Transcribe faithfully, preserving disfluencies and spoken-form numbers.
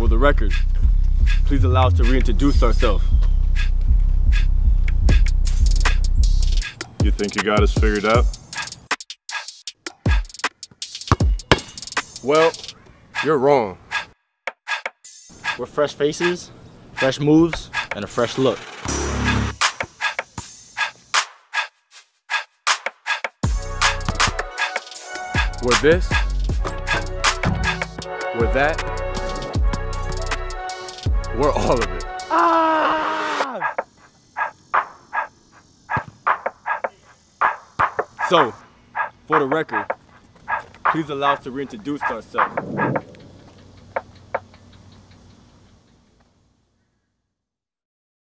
For the record, please allow us to reintroduce ourselves. You think you got us figured out? Well, you're wrong. We're fresh faces, fresh moves, and a fresh look. We're this, we're that, we're all of it. Ah! So, for the record, please allow us to reintroduce ourselves.